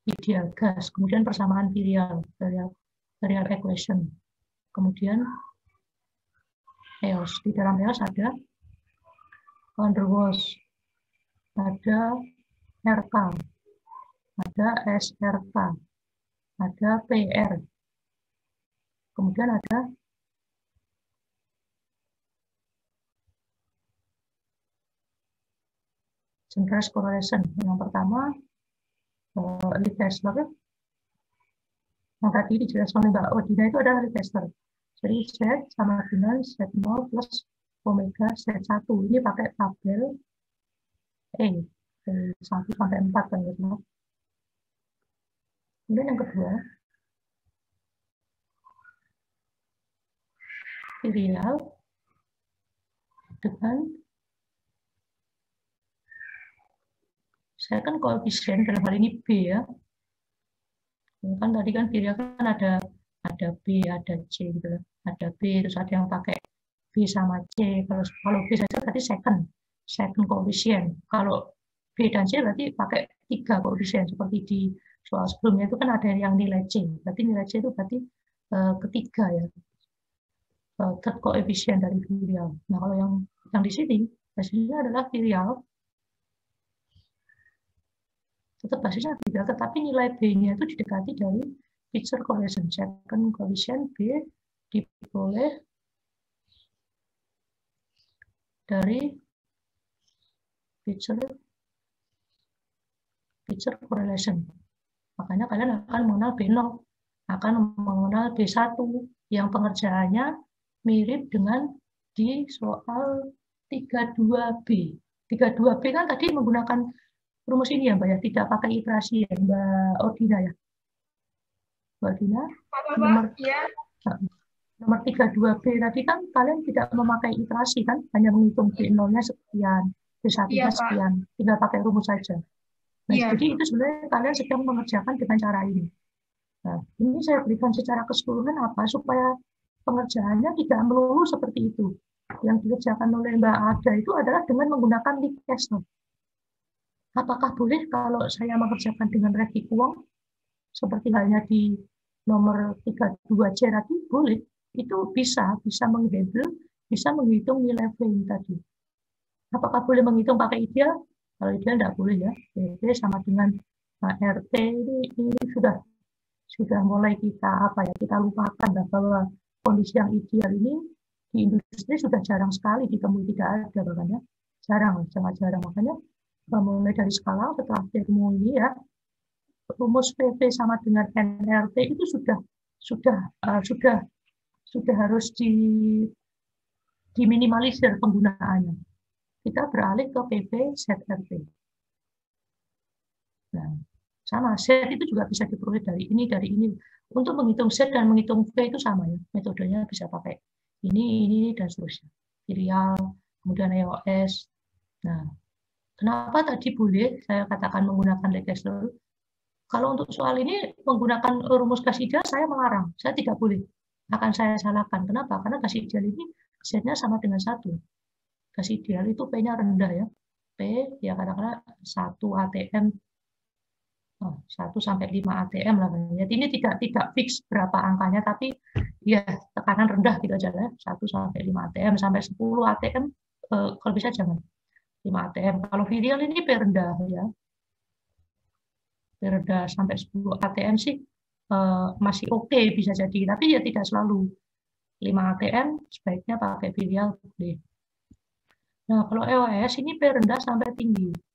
ideal gas, kemudian persamaan virial equation, kemudian EOS. Di dalam EOS ada van der Waals, ada RK, ada SRK, ada PR, kemudian ada centralized correlation. Yang pertama Lee Kessler, yang tadi dijelaskan oleh Mbak Odina itu adalah Lee Kessler. Jadi Z sama dengan Z0 plus omega Z1. Ini pakai tabel E 1 sampai 4 kan ya. Kemudian yang kedua, virial dengan saya kan koefisien dalam hal ini B ya. Kan tadi kan virial kan ada B, ada C gitu. Ada B, terus ada yang pakai B sama C. Kalau B saja berarti second koefisien. Kalau B dan C berarti pakai 3 koefisien seperti di soal sebelumnya itu kan ada yang nilai C. Berarti nilai C itu berarti ketiga ya. Third koefisien dari virial. Nah, kalau yang di sini basisnya adalah virial. Tetap basisnya virial, tetapi nilai B-nya itu didekati dari picture correlation. Second coefficient B diperoleh dari picture correlation. Makanya kalian akan mengenal B0, akan mengenal B1 yang pengerjaannya mirip dengan di soal 32B. 32B kan tadi menggunakan rumus ini ya Mbak ya, tidak pakai iterasi ya Mbak Odina ya. Mbak Odina, nomor 32B tadi kan kalian tidak memakai iterasi kan, hanya menghitung B0-nya sekian, B1-nya sekian, tinggal pakai rumus saja. Nah, jadi itu sebenarnya kalian sedang mengerjakan dengan cara ini. Nah, ini saya berikan secara keseluruhan apa supaya pengerjaannya tidak melulu seperti itu. Yang dikerjakan oleh Mbak Ada itu adalah dengan menggunakan Lee Kessler. Apakah boleh kalau saya mengerjakan dengan Regi Kuang seperti halnya di nomor 32C tadi? Boleh. Itu bisa menghandle, bisa menghitung nilai V tadi. Apakah boleh menghitung pakai ideal? Kalau ideal tidak boleh ya. PV sama dengan RT ini sudah mulai kita lupakan bahwa kondisi yang ideal ini di industri sudah jarang sekali ditemui, tidak ada makanya sangat jarang. Makanya mulai dari skala setelah termo ini ya, rumus PV sama dengan NRT itu sudah harus diminimalisir penggunaannya. Kita beralih ke PV ZRT. Nah, sama Z itu juga bisa diperoleh dari ini. Untuk menghitung Z dan menghitung V itu sama ya. Metodenya bisa pakai ini dan seterusnya. Virial, kemudian EOS. Nah, kenapa tadi boleh saya katakan menggunakan Lee Kessler? Kalau untuk soal ini menggunakan rumus gas ideal saya melarang. Saya tidak boleh. Akan saya salahkan. Kenapa? Karena gas ideal ini Z-nya sama dengan 1. Gas ideal itu P-nya rendah ya. P ya katakanlah 1 ATM 1 sampai 5 ATM lah. Jadi ini tidak fix berapa angkanya, tapi ya tekanan rendah gitu aja lah. 1 sampai 5 ATM sampai 10 ATM kalau bisa jangan 5 ATM. Kalau virial ini P rendah ya. P rendah sampai 10 ATM sih masih oke bisa jadi, tapi ya tidak selalu. 5 ATM sebaiknya pakai virial boleh. Nah, kalau EOS ini P rendah sampai tinggi.